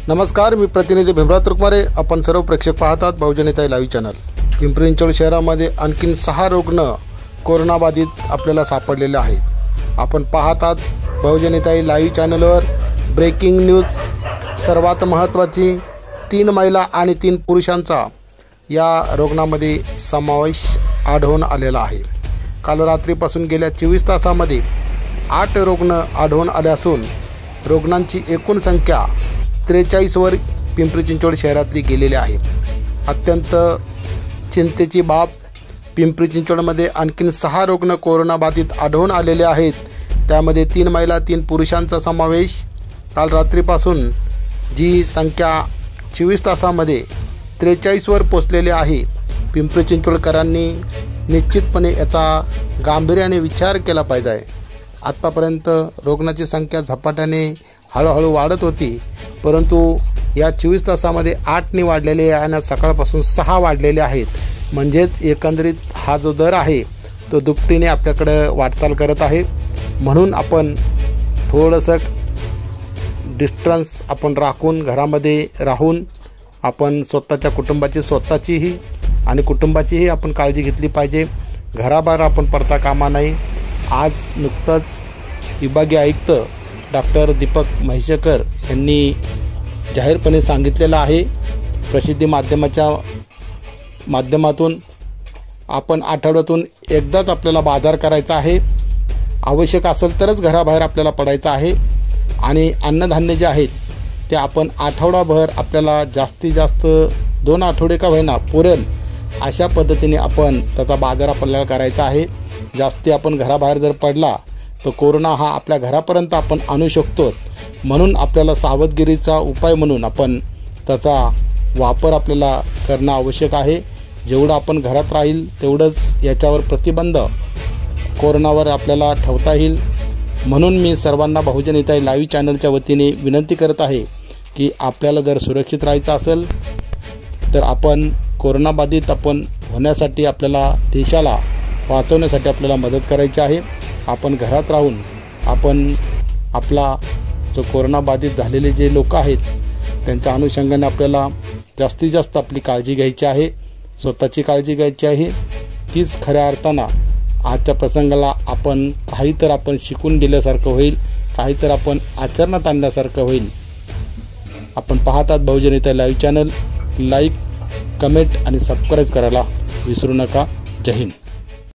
नमस्कार, मी प्रतिनिधी भीमराव तुर्कमारे. आपण सर्व प्रेक्षक पाहतात बहुजनहिताय लाईव्ह चॅनल. पिंपरी चिंचवड शहरामध्ये आणखीन 6 रुग्ण कोरोनाबाधित आपल्याला सापडलेले आहेत. आपण पाहतात बहुजनहिताय लाईव्ह चॅनलवर ब्रेकिंग न्यूज. सर्वात महत्त्वाची 3 महिला आणि 3 पुरुषांचा या रुग्णामध्ये समावेश आढळून आलेला आहे. काल रात्रीपासून गेल्या 24 तासामध्ये 8 रुग्ण आढळून आले असून रुग्णांची एकूण संख्या 43 वर पिंपरी चिंचवड शहरातली गेलेली आहे. अत्यंत चिंतेची बाब, पिंपरी चिंचवडमध्ये आणखीन 6 रुग्ण कोरोनाबाधित आढळून आलेले आहेत. त्यामध्ये 3 महिला 3 पुरुषांचा समावेश. काल रात्रीपासून जी संख्या 24 तासामध्ये 43 वर पोचलेली आहे. पिंपरी चिंचवडकरांनी निश्चितपणे याचा गांभीर्याने विचार केला पाहिजे. आत्तापर्यंत रुग्णाची संख्या झपाट्याने हळूहळू वाढत होती, परंतु या 24 तासामध्ये 8 वाढलेले आहे आणि सकाळपासून 6 वाढलेले आहेत. म्हणजेच एकंदरीत हा जो दर आहे तो दुपटीने आपल्याकडे वाटचाल करत आहे. म्हणून आपण थोडंसं डिस्टन्स आपण राखून घरामध्ये राहून आपण स्वतःच्या कुटुंबाची स्वतःचीही आणि कुटुंबाचीही आपण काळजी घेतली पाहिजे. घराबाहेर आपण पडता कामा नाही. आज नुकतंच विभागीय आयुक्त डॉक्टर दीपक म्हैसेकर यांनी जाहीरपणे सांगितलेलं आहे प्रसिद्धी माध्यमातून आपण आठवड्यातून एकदाच आपल्याला बाजार करायचा आहे. आवश्यक असेल तरच घराबाहेर आपल्याला पडायचं आहे. आणि अन्नधान्य जे आहेत ते आपण आठवडाभर आपल्याला जास्तीत जास्त 2 आठवडे का होईना पुरेल अशा पद्धतीने आपण त्याचा बाजार आपल्याला करायचा आहे. जास्ती आपण घराबाहेर जर पडला तर कोरोना हा आपल्या घरापर्यंत आपण आणू शकतो. म्हणून आपल्याला सावधगिरीचा उपाय म्हणून आपण त्याचा वापर आपल्याला करणं आवश्यक आहे. जेवढं आपण घरात राहील तेवढंच याच्यावर प्रतिबंध कोरोनावर आपल्याला ठेवता येईल. म्हणून मी सर्वांना बहुजनहिताय लाईव्ह चॅनलच्या वतीने विनंती करत आहे की आपल्याला जर सुरक्षित राहायचं असेल तर आपण कोरोनाबाधित आपण होण्यासाठी आपल्याला देशाला वाचवण्यासाठी आपल्याला मदत करायची आहे. आपण घरात राहून आपण आपला जो कोरोनाबाधित झालेले जे लोक आहेत त्यांच्या अनुषंगाने आपल्याला जास्तीत जास्त आपली काळजी घ्यायची आहे. स्वतःची काळजी घ्यायची आहे. तीच खऱ्या अर्थानं आजच्या प्रसंगाला आपण काहीतर आपण शिकून गेल्यासारखं होईल, काहीतर आपण आचरणात आणल्यासारखं होईल. आपण पाहतात Bahujanhitay live channel. Like, comment आणि सबस्क्राईब करायला विसरू नका. जय हिंद.